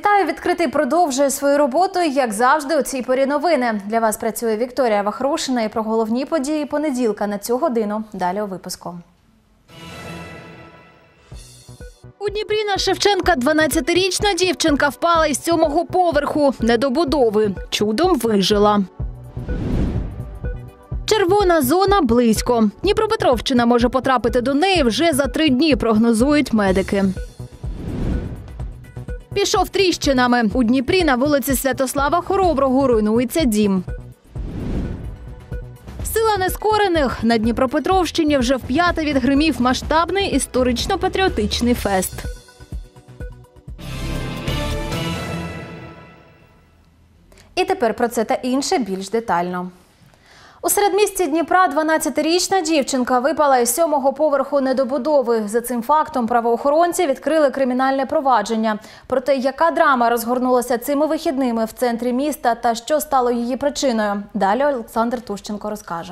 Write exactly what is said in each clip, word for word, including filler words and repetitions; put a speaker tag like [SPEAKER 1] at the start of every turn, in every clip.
[SPEAKER 1] Вітаю! Відкритий продовжує свою роботу, як завжди, у цій порі новини. Для вас працює Вікторія Вахрушина і про головні події понеділка на цю годину. Далі у випуску. У Дніпрі на Шевченка дванадцятирічна дівчинка впала із сьомого поверху недобудови. Чудом вижила. Червона зона близько. Дніпропетровщина може потрапити до неї вже за три дні, прогнозують медики. Пішов тріщинами. У Дніпрі на вулиці Святослава Хороброго руйнується дім. Сила нескорених. На Дніпропетровщині вже вп'яте відгримів масштабний історично-патріотичний фест. І тепер про це та інше більш детально. У середмісті Дніпра дванадцятирічна дівчинка випала із сьомого поверху недобудови. За цим фактом правоохоронці відкрили кримінальне провадження. Про те, яка драма розгорнулася цими вихідними в центрі міста та що стало її причиною, далі Олександр Тущенко розкаже.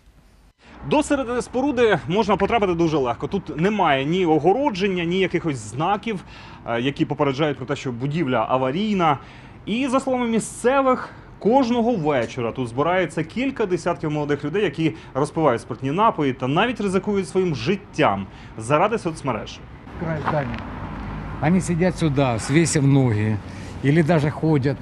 [SPEAKER 2] До середини споруди можна потрапити дуже легко. Тут немає ні огородження, ні якихось знаків, які попереджають про те, що будівля аварійна. І, за словами місцевих, кожного вечора тут збирається кілька десятків молодих людей, які розпивають спиртні напої та навіть ризикують своїм життям заради соцмереж.
[SPEAKER 3] Край здания. Они сидят сюда, свесив ноги, или даже ходят.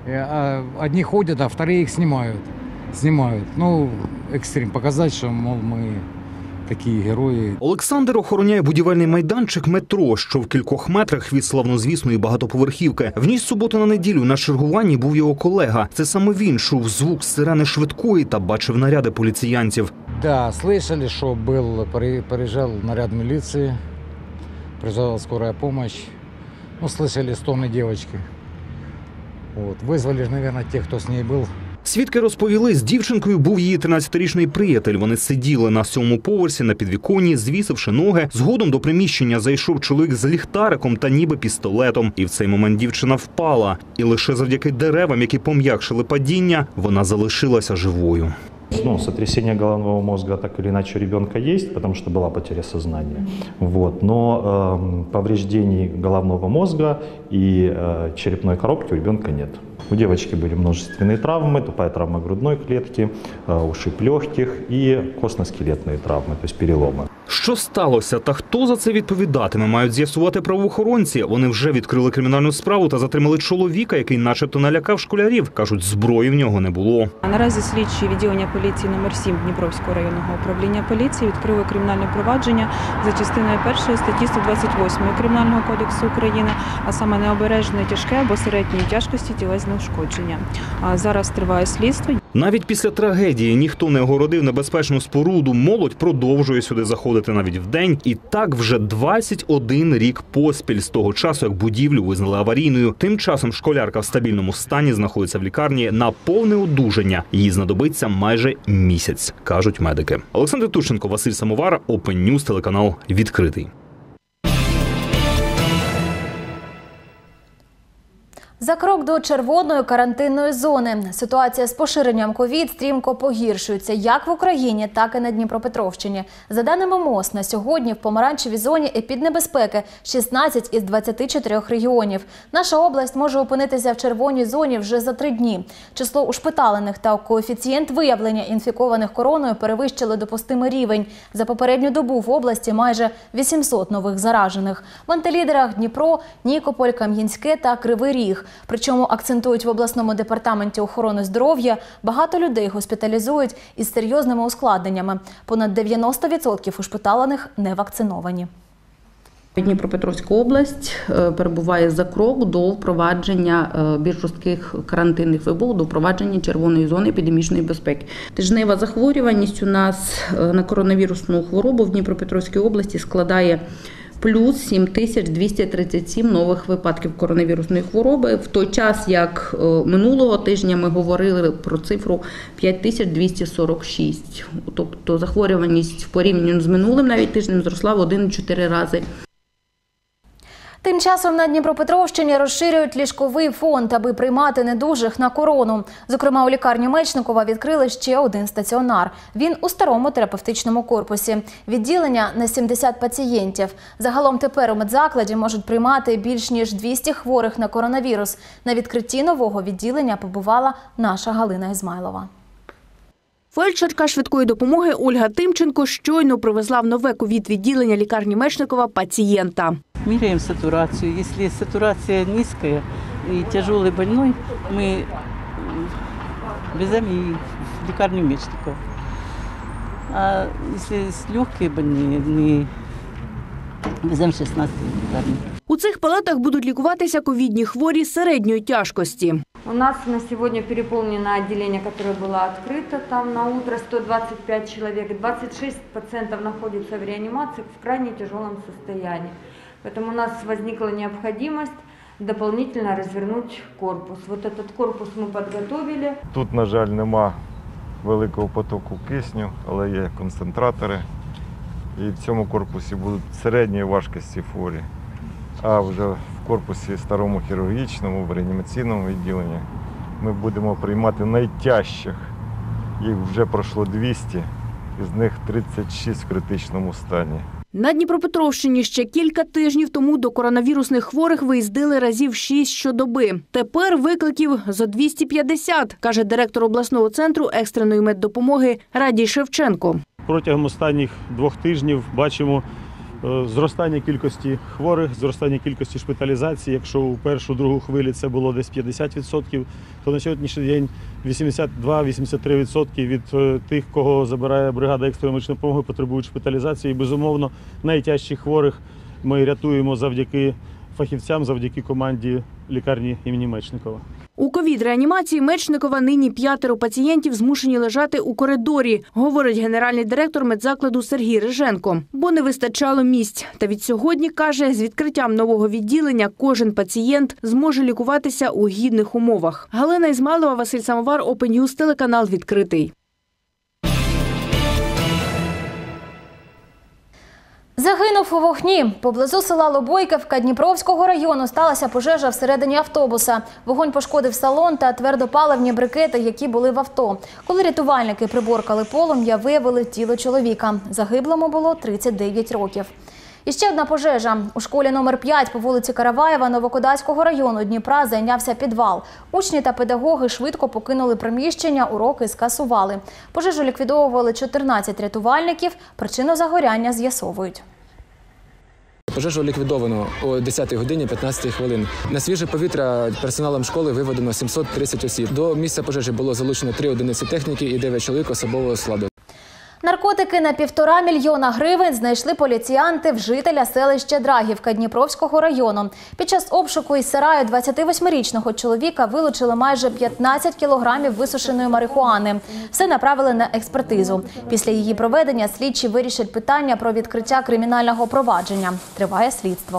[SPEAKER 3] Одни ходят, а вторые их снимают. Снимают. Ну, экстрим. Показать, что, мол, мы такі герої.
[SPEAKER 2] Олександр охороняє будівельний майданчик метро, що в кількох метрах від славнозвісної багатоповерхівки. В ніч суботу на неділю на чергуванні був його колега. Це саме він чув звук сирени швидкої та бачив наряди поліціянців.
[SPEAKER 3] Да, слышали, що був, приїжджав наряд міліції, приїжджала скорая помощь. Ну, слышали стоны девочки. Вот. Вызвали ж, наверное, тех, хто з нею був.
[SPEAKER 2] Свідки розповіли, з дівчинкою був її тринадцятирічний приятель. Вони сиділи на сьомому поверсі на підвіконні, звісивши ноги. Згодом до приміщення зайшов чоловік з ліхтариком та ніби пістолетом. І в цей момент дівчина впала. І лише завдяки деревам, які пом'якшили падіння, вона залишилася живою.
[SPEAKER 4] Ну, сотрясение головного мозга так или иначе у ребенка есть, потому что была потеря сознания. Вот. Но э, повреждений головного мозга и э, черепной коробки у ребенка нет. У девочки были множественные травмы, тупая травма грудной клетки, э, ушиб легких и костно-скелетные травмы, то есть переломы.
[SPEAKER 2] Що сталося та хто за це відповідатиме, мають з'ясувати правоохоронці. Вони вже відкрили кримінальну справу та затримали чоловіка, який начебто налякав школярів. Кажуть, зброї в нього не було.
[SPEAKER 5] Наразі слідчі відділення поліції номер сім Дніпровського районного управління поліції відкрили кримінальне провадження за частиною першої статті сто двадцять восьмої Кримінального кодексу України, а саме необережне, тяжке або середньої тяжкості тілесне ушкодження. А зараз триває слідство.
[SPEAKER 2] Навіть після трагедії ніхто не огородив небезпечну споруду. Молодь продовжує сюди заходити навіть вдень. І так вже двадцять один рік поспіль з того часу, як будівлю визнали аварійною. Тим часом школярка в стабільному стані знаходиться в лікарні на повне одужання. Їй знадобиться майже місяць, кажуть медики. Олександр Тущенко, Василь Самовар, Open News, телеканал «Відкритий».
[SPEAKER 1] За крок до червоної карантинної зони. Ситуація з поширенням ковід стрімко погіршується як в Україні, так і на Дніпропетровщині. За даними МОЗ, на сьогодні в помаранчевій зоні епіднебезпеки шістнадцять із двадцяти чотирьох регіонів. Наша область може опинитися в червоній зоні вже за три дні. Число ушпиталених та коефіцієнт виявлення інфікованих короною перевищили допустимий рівень. За попередню добу в області майже вісімсот нових заражених. В антилідерах Дніпро, Нікополь, Кам'янське та Кривий Ріг. Причому, акцентують в обласному департаменті охорони здоров'я, багато людей госпіталізують із серйозними ускладненнями. Понад дев'яносто відсотків ушпиталених не вакциновані.
[SPEAKER 6] Дніпропетровська область перебуває за крок до впровадження більш жорстких карантинних вимог, до впровадження червоної зони епідемічної безпеки. Тижнева захворюваність у нас на коронавірусну хворобу в Дніпропетровській області складає плюс сім тисяч двісті тридцять сім нових випадків коронавірусної хвороби. В той час, як минулого тижня ми говорили про цифру п'ять тисяч двісті сорок шість. Тобто захворюваність в порівнянні з минулим навіть тижнем зросла в один цілих чотири рази.
[SPEAKER 1] Тим часом на Дніпропетровщині розширюють ліжковий фонд, аби приймати недужих на корону. Зокрема, у лікарні Мечникова відкрили ще один стаціонар. Він у старому терапевтичному корпусі. Відділення на сімдесят пацієнтів. Загалом тепер у медзакладі можуть приймати більш ніж двісті хворих на коронавірус. На відкритті нового відділення побувала наша Галина Ізмайлова.
[SPEAKER 7] Фельдшерка швидкої допомоги Ольга Тимченко щойно привезла в нове ковід-відділення лікарні Мечникова пацієнта.
[SPEAKER 8] Меряем сатурацию. Если сатурация низкая и тяжелый больной, мы везем в лекарню Мечникова. А если легкие больные, мы везем в шестнадцатую лекарню.
[SPEAKER 7] У цих палатах будуть лікуватися ковідні хворі середньої тяжкості.
[SPEAKER 9] У нас на сегодня переполнено отделение, которое было открыто. Там на утро сто двадцать пять человек, двадцать шесть пациентов находятся в реанимации в крайне тяжелом состоянии. Поэтому у нас возникла необходимость дополнительно развернуть корпус. Вот этот корпус мы подготовили.
[SPEAKER 10] Тут, на жаль, нема великого потоку кисню, але є концентратори. І в цьому корпусі будуть середньої важкості хворі. А вже в корпусі старому хірургічному, в реанімаційному відділенні ми будемо приймати найтяжчих. Їх вже пройшло двісті, із них тридцять шість в критичному стані.
[SPEAKER 7] На Дніпропетровщині ще кілька тижнів тому до коронавірусних хворих виїздили разів шість щодоби. Тепер викликів зо двісті п'ятдесят, каже директор обласного центру екстреної меддопомоги Радій Шевченко.
[SPEAKER 11] Протягом останніх двох тижнів бачимо зростання кількості хворих, зростання кількості шпиталізацій. Якщо у першу-другу хвилі це було десь п'ятдесят відсотків, то на сьогоднішній день вісімдесят два - вісімдесят три відсотки від тих, кого забирає бригада екстреної медичної допомоги, потребують шпиталізації. І, безумовно, найтяжчих хворих ми рятуємо завдяки фахівцям, завдяки команді лікарні імені Мечникова.
[SPEAKER 7] У ковід-реанімації Мечникова нині п'ятеро пацієнтів змушені лежати у коридорі, говорить генеральний директор медзакладу Сергій Риженко, бо не вистачало місць. Та від сьогодні, каже, з відкриттям нового відділення кожен пацієнт зможе лікуватися у гідних умовах. Галина Ізмайлова, Василь Самовар, Open News, телеканал «Відкритий».
[SPEAKER 1] Загинув у вогні. Поблизу села Лобойківка Дніпровського району сталася пожежа всередині автобуса. Вогонь пошкодив салон та твердопаливні брикети, які були в авто. Коли рятувальники приборкали полум'я, виявили тіло чоловіка. Загиблому було тридцять дев'ять років. І ще одна пожежа. У школі номер п'ять по вулиці Караваєва Новокодацького району Дніпра зайнявся підвал. Учні та педагоги швидко покинули приміщення, уроки скасували. Пожежу ліквідовували чотирнадцять рятувальників. Причину загоряння з'ясовують.
[SPEAKER 12] Пожежу ліквідовано о десятій годині п'ятнадцять хвилин. На свіже повітря персоналом школи виведено сімсот тридцять осіб. До місця пожежі було залучено три одиниці техніки і дев'ять чоловік особового складу.
[SPEAKER 1] Наркотики на півтора мільйона гривень знайшли поліціянти в жителя селища Драгівка Дніпровського району. Під час обшуку із сараю двадцятивосьмирічного чоловіка вилучили майже п'ятнадцять кілограмів висушеної марихуани. Все направили на експертизу. Після її проведення слідчі вирішать питання про відкриття кримінального провадження. Триває слідство.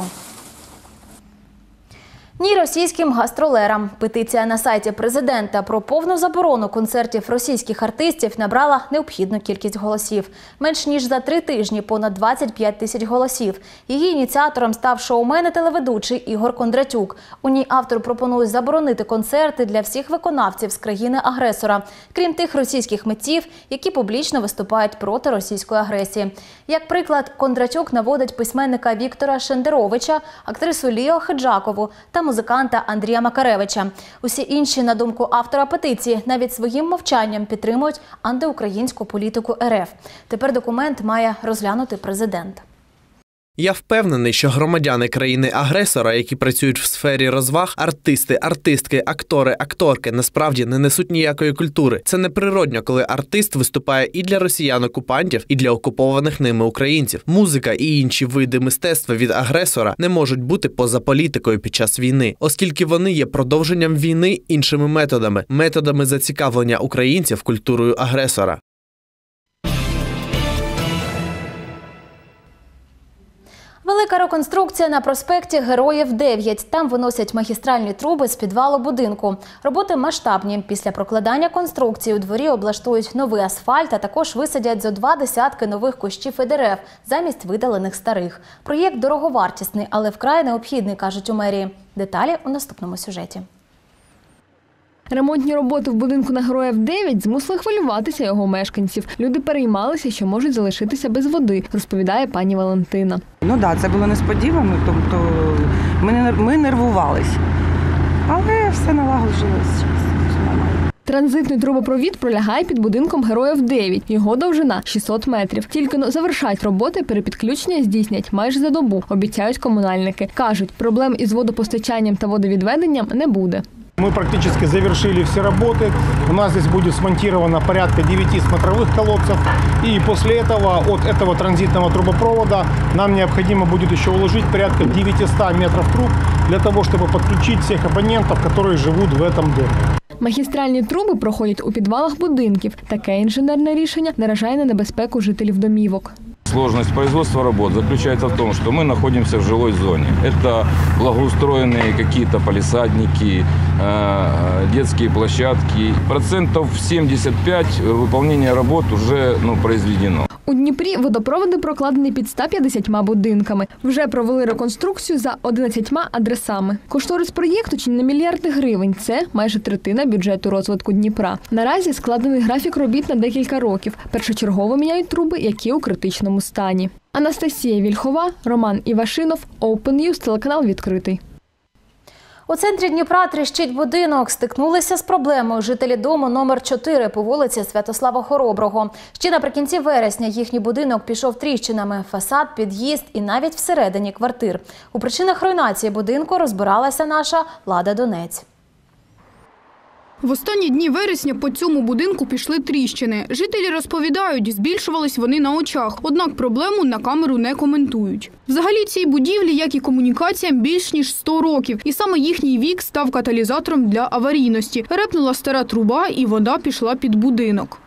[SPEAKER 1] Ні російським гастролерам. Петиція на сайті президента про повну заборону концертів російських артистів набрала необхідну кількість голосів. Менш ніж за три тижні понад двадцять п'ять тисяч голосів. Її ініціатором став шоумен і телеведучий Ігор Кондратюк. У ній автор пропонує заборонити концерти для всіх виконавців з країни-агресора, крім тих російських митців, які публічно виступають проти російської агресії. Як приклад, Кондратюк наводить письменника Віктора Шендеровича, актрису Лію Хиджакову та музиканта Андрія Макаревича. Усі інші, на думку автора петиції, навіть своїм мовчанням підтримують антиукраїнську політику ер еф. Тепер документ має розглянути президент.
[SPEAKER 13] Я впевнений, що громадяни країни-агресора, які працюють в сфері розваг, артисти, артистки, актори, акторки, насправді не несуть ніякої культури. Це неприродно, коли артист виступає і для росіян-окупантів, і для окупованих ними українців. Музика і інші види мистецтва від агресора не можуть бути поза політикою під час війни, оскільки вони є продовженням війни іншими методами, методами зацікавлення українців культурою агресора.
[SPEAKER 1] Велика реконструкція на проспекті Героїв дев'ять. Там виносять магістральні труби з підвалу будинку. Роботи масштабні. Після прокладання конструкції у дворі облаштують новий асфальт, а також висадять зо два десятки нових кущів і дерев замість видалених старих. Проєкт дороговартісний, але вкрай необхідний, кажуть у мерії. Деталі у наступному сюжеті.
[SPEAKER 14] Ремонтні роботи в будинку на Героїв дев'ять змусили хвилюватися його мешканців. Люди переймалися, що можуть залишитися без води, розповідає пані Валентина.
[SPEAKER 15] Ну так, це було несподівано, тобто ми, не, ми нервувалися, але все налагоджувалося.
[SPEAKER 14] Транзитний трубопровід пролягає під будинком Героїв дев'ять. Його довжина – шістсот метрів. Тільки но завершать роботи, перепідключення здійснять майже за добу, обіцяють комунальники. Кажуть, проблем із водопостачанням та водовідведенням не буде.
[SPEAKER 16] Мы практически завершили все работы. У нас здесь будет смонтировано порядка девяти смотровых колодцев. И после этого, от этого транзитного трубопровода, нам необходимо будет еще уложить порядка девятисот метров труб для того, чтобы подключить всех абонентов, которые живут в этом доме.
[SPEAKER 14] Магістральні труби проходять у підвалах будинків. Таке інженерне рішення наражає на небезпеку жителів домівок.
[SPEAKER 17] Сложность производства работ заключается в том, что мы находимся в жилой зоне. Это благоустроенные какие-то палисадники, детские площадки. Процентов семьдесят пять выполнения работ уже ну, произведено.
[SPEAKER 14] У Дніпрі водопроводи прокладені під ста п'ятдесятьма будинками. Вже провели реконструкцію за одинадцятьма адресами. Кошторис проєкту чи не мільярди гривень. Це майже третина бюджету розвитку Дніпра. Наразі складений графік робіт на декілька років. Першочергово міняють труби, які у критичному стані. Анастасія Вільхова, Роман Івашинов, Open News, телеканал «Відкритий».
[SPEAKER 1] У центрі Дніпра тріщить будинок. Стикнулися з проблемою жителі дому номер чотири по вулиці Святослава Хороброго. Ще наприкінці вересня їхній будинок пішов тріщинами. Фасад, під'їзд і навіть всередині квартир. У причинах руйнації будинку розбиралася наша Лада Донець.
[SPEAKER 18] В останні дні вересня по цьому будинку пішли тріщини. Жителі розповідають, збільшувались вони на очах, однак проблему на камеру не коментують. Взагалі цій будівлі, як і комунікаціям, більш ніж сто років. І саме їхній вік став каталізатором для аварійності. Репнула стара труба і вода пішла під будинок.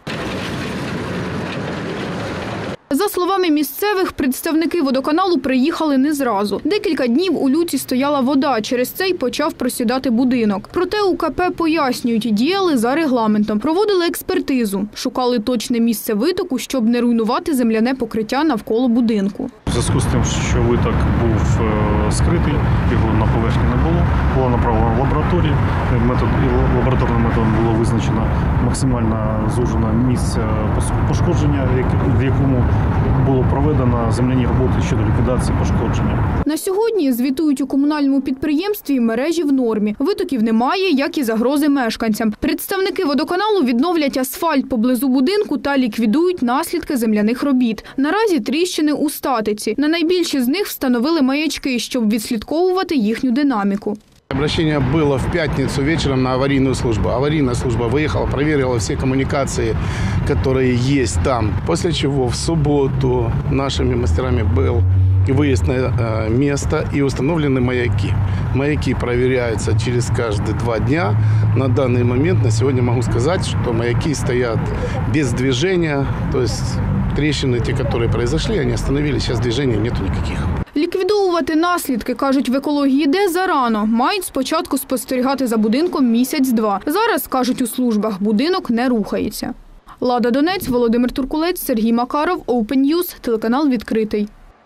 [SPEAKER 18] За словами місцевих, представники водоканалу приїхали не зразу. Декілька днів у люці стояла вода, через це й почав просідати будинок. Проте у ка пе пояснюють, діяли за регламентом, проводили експертизу, шукали точне місце витоку, щоб не руйнувати земляне покриття навколо будинку.
[SPEAKER 19] У зв'язку з тим, що виток був скритий, його на поверхні не було, було направлено в лабораторію. Метод, лабораторним методом було визначено максимально зужене місце пошкодження, в якому було проведено земляні роботи щодо ліквідації пошкодження.
[SPEAKER 18] На сьогодні, звітують у комунальному підприємстві, мережі в нормі. Витоків немає, як і загрози мешканцям. Представники водоканалу відновлять асфальт поблизу будинку та ліквідують наслідки земляних робіт. Наразі тріщини у статиці. На найбільші з них встановили маячки, щоб відслідковувати їхню динаміку.
[SPEAKER 20] Обращение было в пятницу вечером на аварийную службу. Аварийная служба выехала, проверила все коммуникации, которые есть там. После чего в субботу нашими мастерами был выезд на место и установлены маяки. Маяки проверяются через каждые два дня. На данный момент, на сегодня могу сказать, что маяки стоят без движения. То есть трещины, те, которые произошли, они остановились. Сейчас движения нету никаких.
[SPEAKER 18] Ліквідовувати наслідки, кажуть, в екології де зарано. Мають спочатку спостерігати за будинком місяць-два. Зараз, кажуть у службах, будинок не рухається. Лада Донець, Володимир Туркулець, Сергій Макаров, Open News, телеканал «Відкритий».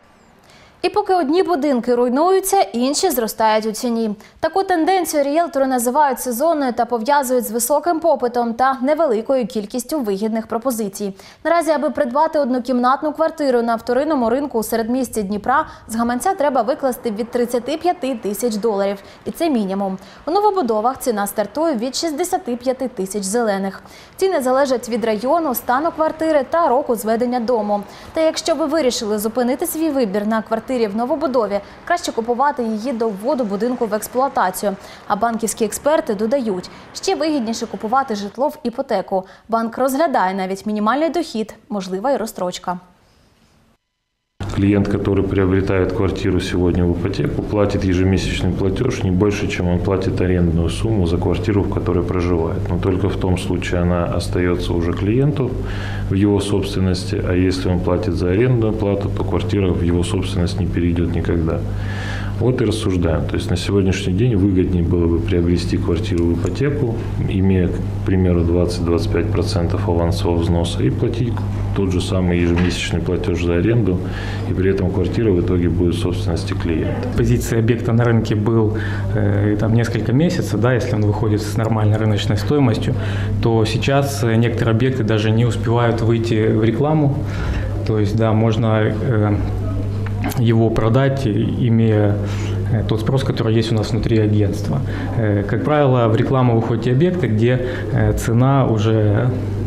[SPEAKER 1] І поки одні будинки руйнуються, інші зростають у ціні. Таку тенденцію ріелтори називають сезонною та пов'язують з високим попитом та невеликою кількістю вигідних пропозицій. Наразі, аби придбати однокімнатну квартиру на вторинному ринку у середмісті Дніпра, з гаманця треба викласти від тридцяти п'яти тисяч доларів. І це мінімум. У новобудовах ціна стартує від шістдесяти п'яти тисяч зелених. Ціни залежать від району, стану квартири та року зведення дому. Та якщо ви вирішили зупинити свій вибір на квартирі в новобудові, краще купувати її до вводу будинку в експлуатацію. А банківські експерти додають, ще вигідніше купувати житло в іпотеку. Банк розглядає навіть мінімальний дохід, можлива й розстрочка.
[SPEAKER 21] Клиент, который приобретает квартиру сегодня в ипотеку, платит ежемесячный платеж не больше, чем он платит арендную сумму за квартиру, в которой проживает. Но только в том случае она остается уже клиенту в его собственности, а если он платит за арендную плату, то квартира в его собственность не перейдет никогда. Вот и рассуждаем. То есть на сегодняшний день выгоднее было бы приобрести квартиру в ипотеку, имея, к примеру, двадцать-двадцать пять процентов авансового взноса и платить тот же самый ежемесячный платеж за аренду, и при этом квартира в итоге будет в собственности клиента.
[SPEAKER 22] Позиция объекта на рынке был э, там несколько месяцев, да, если он выходит с нормальной рыночной стоимостью, то сейчас некоторые объекты даже не успевают выйти в рекламу. То есть, да, можно э, его продать, имея тот спрос, который есть у нас внутри агентства. Как правило, в рекламу выходят те объекты, где цена уже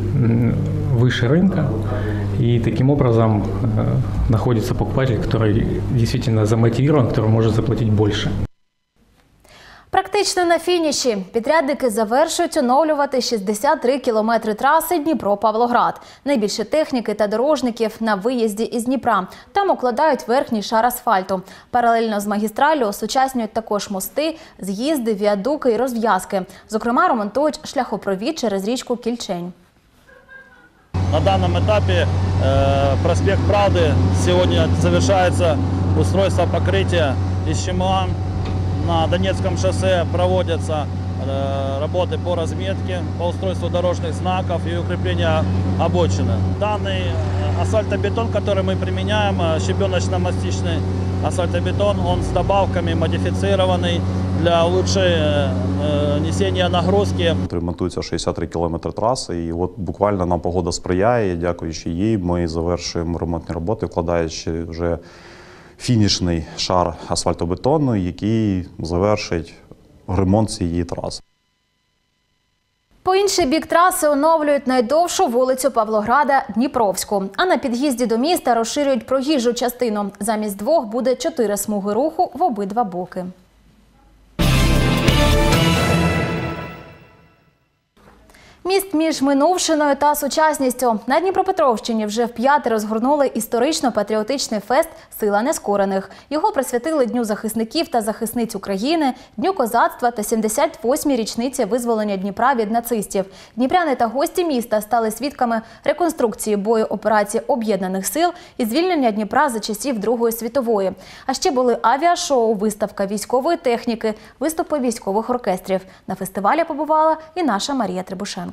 [SPEAKER 22] выше рынка, и таким образом находится покупатель, который действительно замотивирован, который может заплатить больше.
[SPEAKER 1] Практично на фініші. Підрядники завершують оновлювати шістдесят три кілометри траси Дніпро-Павлоград. Найбільше техніки та дорожників на виїзді із Дніпра. Там укладають верхній шар асфальту. Паралельно з магістраллю осучаснюють також мости, з'їзди, віадуки і розв'язки. Зокрема, ремонтують шляхопровід через річку Кільчень.
[SPEAKER 23] На данном этапе э, проспект Правды сегодня завершается устройство покрытия из ЧМА. На Донецком шоссе проводятся э, работы по разметке, по устройству дорожных знаков и укреплению обочины. Данный асфальтобетон, который мы применяем, щебеночно-мастичный асфальтобетон, он с добавками модифицированный для улучшения э, несения нагрузки.
[SPEAKER 24] Ремонтується шістдесят три кілометри траси, і от буквально нам погода сприяє, дякуючи їй ми завершуємо ремонтні роботи, вкладаючи вже фінішний шар асфальтобетону, який завершить ремонт цієї траси.
[SPEAKER 1] По інший бік траси оновлюють найдовшу вулицю Павлограда – Дніпровську. А на під'їзді до міста розширюють проїжджу частину. Замість двох буде чотири смуги руху в обидва боки. Міст між минувшиною та сучасністю. На Дніпропетровщині вже вп'яте розгорнули історично-патріотичний фест «Сила нескорених». Його присвятили Дню захисників та захисниць України, Дню козацтва та сімдесят восьмій річниці визволення Дніпра від нацистів. Дніпряни та гості міста стали свідками реконструкції бою операції Об'єднаних сил і звільнення Дніпра за часів Другої світової. А ще були авіашоу, виставка військової техніки, виступи військових оркестрів. На фестивалі побувала і наша Марія Требушенко.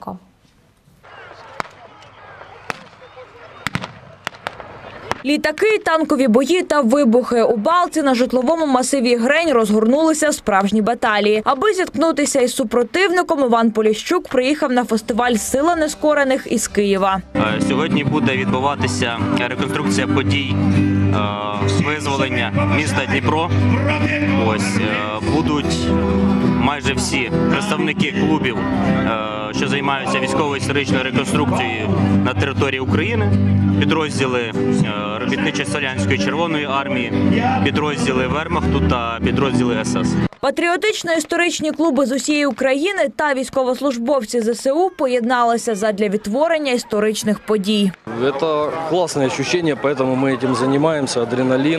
[SPEAKER 7] Літаки, танкові бої та вибухи. У Балтці на житловому масиві Грень розгорнулися справжні баталії. Аби зіткнутися із супротивником, Іван Поліщук приїхав на фестиваль «Сила нескорених» із Києва.
[SPEAKER 25] Сьогодні буде відбуватися реконструкція подій визволення міста Дніпро. Ось будуть майже всі представники клубів, що займаються військово-історичною реконструкцією на території України, підрозділи робітничо-селянської Червоної армії, підрозділи Вермахту та підрозділи ес ес.
[SPEAKER 7] Патріотично-історичні клуби з усієї України та військовослужбовці зе се у поєдналися задля відтворення історичних подій.
[SPEAKER 26] Це класне відчуття, тому ми цим займаємося, адреналін.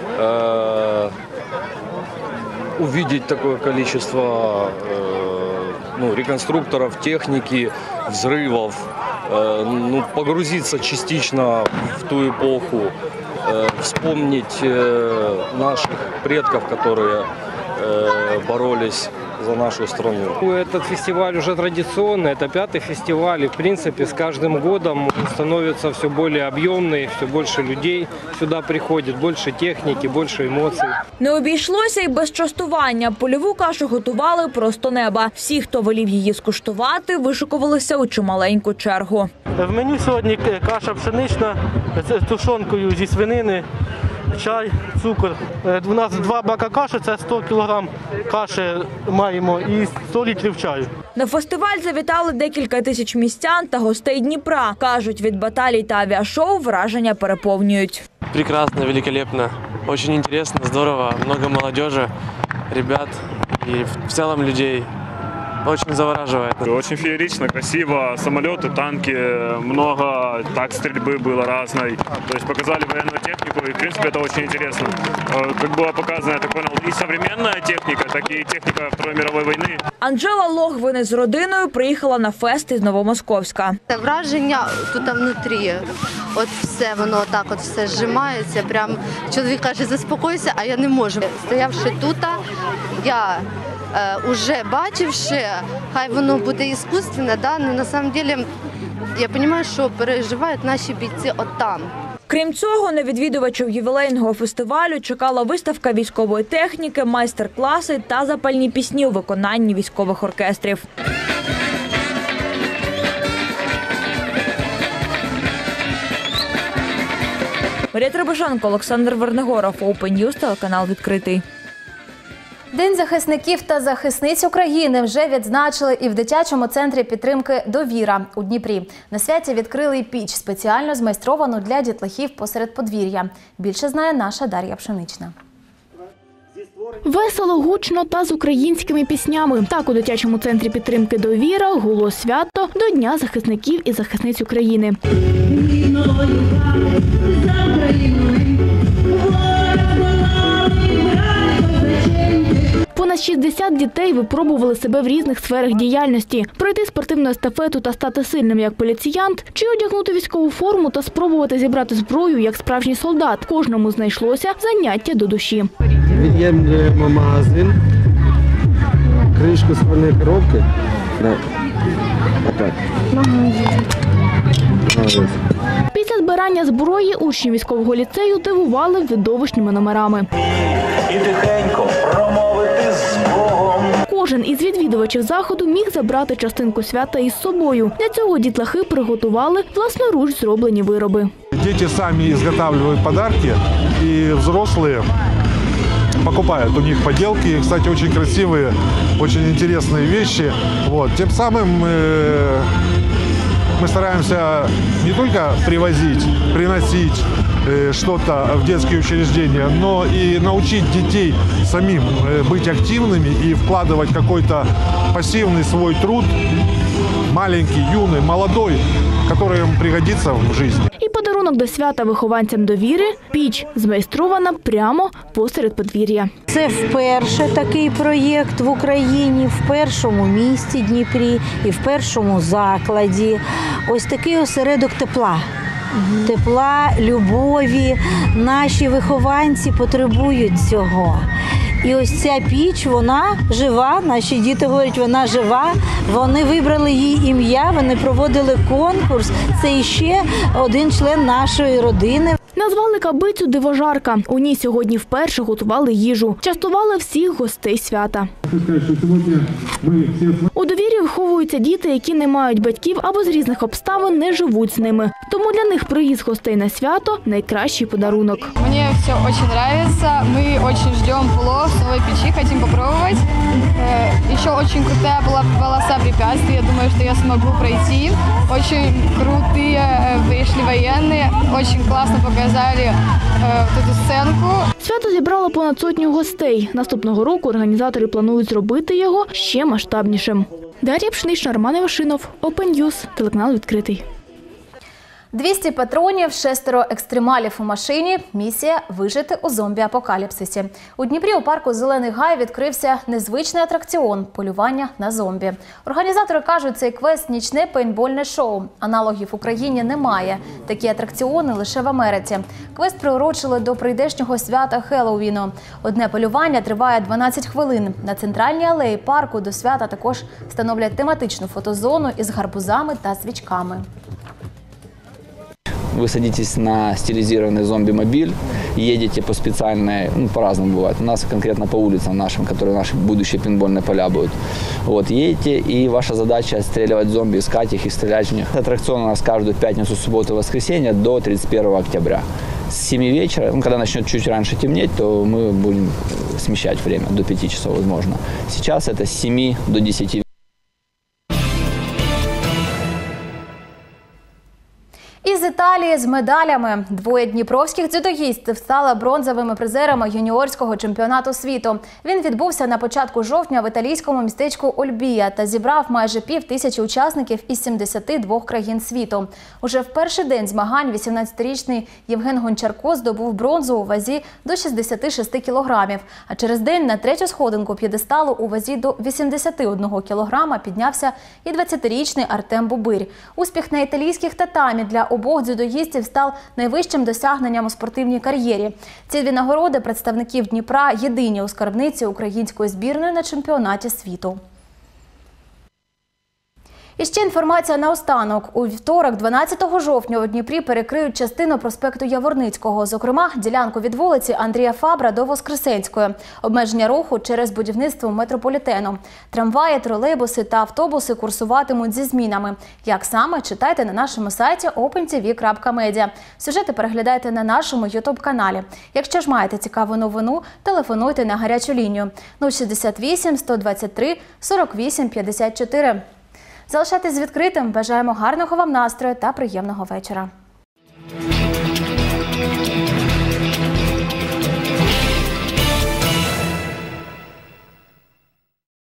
[SPEAKER 26] Увидеть такое количество э, ну, реконструкторов, техники, взрывов, э, ну, погрузиться частично в ту эпоху, э, вспомнить э, наших предков, которые э, боролись за нашу страну.
[SPEAKER 27] Этот фестиваль уже традиционный, это пятый фестиваль, и в принципе с каждым годом становится все более объемный, все больше людей сюда приходит, больше техники, больше эмоций.
[SPEAKER 7] Не обійшлося й без частування. Польову кашу готували просто неба. Всі, хто волів її скуштувати, вишикувалися у чималеньку чергу.
[SPEAKER 27] В меню сьогодні каша пшенична з тушонкою зі свинини, чай, цукор. У нас два бака каші, це сто кілограм каші маємо і сто літрів чаю.
[SPEAKER 7] На фестиваль завітали декілька тисяч містян та гостей Дніпра. Кажуть, від баталій та авіашоу враження переповнюють.
[SPEAKER 28] Прекрасно, великолепно, дуже інтересно, здорово, багато молодежі, ребят і в цілому людей. очень завораживает.
[SPEAKER 2] Очень феерично, красиво, самолеты, танки, много так стрельбы было разной. То есть показали военную технику, и в принципе это очень интересно. Как было показано, я так понял, и современная техника, так и техника Второй мировой войны.
[SPEAKER 3] Анжела Логвини з родиною приїхала на фест із Новомосковська.
[SPEAKER 4] Це враження тут внутрі. От все, воно так от все зжимається. Прям чоловік каже, заспокойся, а я не можу. Стоявши тут, я е, уже бачивши, хай воно буде іскусственне, да, але на самом деле я розумію, що переживають наші бійці от там.
[SPEAKER 3] Крім цього, на відвідувачів ювілейного фестивалю чекала виставка військової техніки, майстер-класи та запальні пісні у виконанні військових оркестрів. Марія Требушенко, Олександр Вернигоров, Open News, телеканал «Відкритий».
[SPEAKER 1] День захисників та захисниць України вже відзначили і в дитячому центрі підтримки «Довіра» у Дніпрі. На святі відкрили піч, спеціально змайстровану для дітлахів посеред подвір'я. Більше знає наша Дар'я Пшенична.
[SPEAKER 18] Весело, гучно та з українськими піснями. Так у дитячому центрі підтримки «Довіра» гуло свято до Дня захисників і захисниць України. Понад шістдесят дітей випробували себе в різних сферах діяльності. Пройти спортивну естафету та стати сильним як поліціянт, чи одягнути військову форму та спробувати зібрати зброю як справжній солдат. Кожному знайшлося заняття до душі.
[SPEAKER 5] Від'ємлюємо магазин, кришку спальної коробки. Отак.
[SPEAKER 18] Після збирання зброї учні військового ліцею дивували видовищними номерами.
[SPEAKER 6] І тихенько промовити з Богом.
[SPEAKER 18] Кожен із відвідувачів заходу міг забрати частинку свята із собою. Для цього дітлахи приготували власноруч зроблені вироби.
[SPEAKER 8] Діти самі виготовляють подарки, і взрослі покупают у них поделки. Кстати, очень красивые, очень интересные вещи. Вот. Тем самым э, мы стараемся не только привозить, приносить э, что-то в детские учреждения, но и научить детей самим э, быть активными и вкладывать какой-то пассивный свой труд, маленький, юный, молодой, который им пригодится в жизни.
[SPEAKER 18] І подарунок до свята вихованцям «Довіри» – піч, змайстрована прямо посеред подвір'я.
[SPEAKER 9] Це вперше такий проєкт в Україні, в першому місті Дніпрі і в першому закладі. Ось такий осередок тепла. Тепла, любові. Наші вихованці потребують цього. І ось ця піч, вона жива, наші діти говорять, вона жива. Вони вибрали її ім'я, вони проводили конкурс. Це іще один член нашої родини.
[SPEAKER 18] Назвали кабицю «Дивожарка». У ній сьогодні вперше готували їжу. Частували всіх гостей свята. У «Довірі» виховуються діти, які не мають батьків або з різних обставин не живуть з ними. Тому для них приїзд гостей на свято – найкращий подарунок.
[SPEAKER 10] Мені все дуже подобається. Ми дуже чекаємо плов в новій печі, хочемо спробувати. Ще дуже крута була полоса препятствий. Я думаю, що я зможу пройти. Дуже круті прийшли воєнні. Дуже класно показали цю сценку.
[SPEAKER 18] Свято зібрало понад сотню гостей. Наступного року організатори планують зробити його ще масштабнішим. Дар'я Пшенична, Роман Івашинов, Open News, телеканал «Відкритий».
[SPEAKER 1] двісті патронів, шестеро екстремалів у машині. Місія – вижити у зомбі-апокаліпсисі. У Дніпрі у парку «Зелений гай» відкрився незвичний атракціон – полювання на зомбі. Організатори кажуть, цей квест – нічне пейнтбольне шоу. Аналогів в Україні немає. Такі атракціони лише в Америці. Квест приурочили до прийдешнього свята Хеллоуіну. Одне полювання триває дванадцять хвилин. На центральній алеї парку до свята також встановлять тематичну фотозону із гарбузами та свічками.
[SPEAKER 29] Вы садитесь на стилизированный зомби-мобиль, едете по специальной, ну, по-разному бывает. У нас конкретно по улицам нашим, которые наши будущие пейнтбольные поля будут. Вот, едете, и ваша задача отстреливать зомби, искать их и стрелять в них. Аттракцион у нас каждую пятницу, субботу и воскресенье до тридцать первого октября. С семи вечера, ну, когда начнет чуть раньше темнеть, то мы будем смещать время до пяти часов, возможно. Сейчас это с семи до десяти.
[SPEAKER 1] Із Італії з медалями. Двоє дніпровських дзюдоїстів стали бронзовими призерами юніорського чемпіонату світу. Він відбувся на початку жовтня в італійському містечку Ольбія та зібрав майже пів тисячі учасників із сімдесяти двох країн світу. Уже в перший день змагань вісімнадцятирічний Євген Гончарко здобув бронзу у вазі до шістдесяти шести кілограмів, а через день на третю сходинку п'єдесталу у вазі до вісімдесяти одного кілограма піднявся і двадцятирічний Артем Бубирь. Успіх на італійських татамі для обох дзюдоїстів став найвищим досягненням у спортивній кар'єрі. Ці дві нагороди представників Дніпра єдині у скарбниці української збірної на чемпіонаті світу. І ще інформація наостанок. У вівторок, дванадцятого жовтня, у Дніпрі перекриють частину проспекту Яворницького, зокрема, ділянку від вулиці Андрія Фабра до Воскресенської. Обмеження руху через будівництво метрополітену. Трамваї, тролейбуси та автобуси курсуватимуть зі змінами. Як саме, читайте на нашому сайті опен ті ві крапка медіа. Сюжети переглядайте на нашому ютуб-каналі. Якщо ж маєте цікаву новину, телефонуйте на гарячу лінію нуль шістдесят вісім сто двадцять три сорок вісім п'ятдесят чотири. Залишайтесь відкритим. Бажаємо гарного вам настрою та приємного вечора.